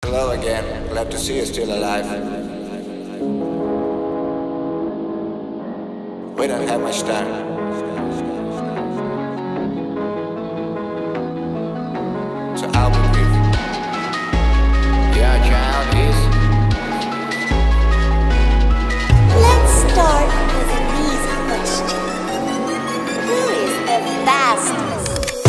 Hello again. Glad to see you're still alive. We don't have much time. So I'll be brief. Your child is. Let's start with an easy question. Who is the fastest?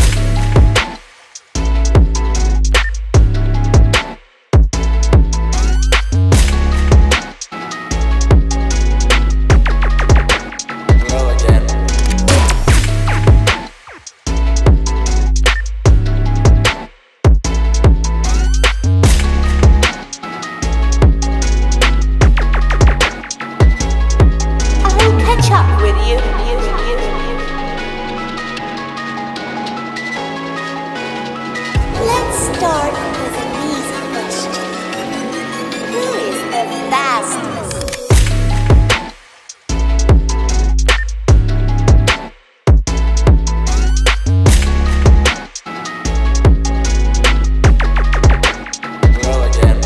Let's start with an easy question. Who is the fastest? Hello again.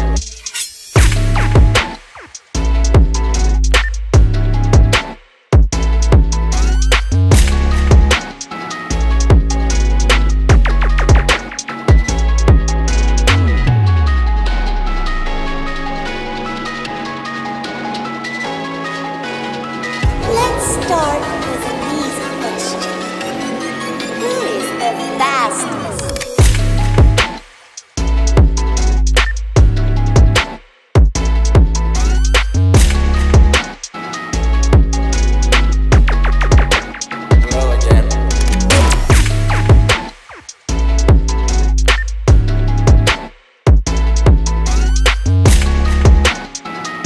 Let's start with an easy question. Who is the fastest? Hello again.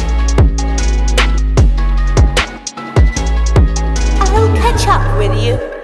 I'll catch up with you.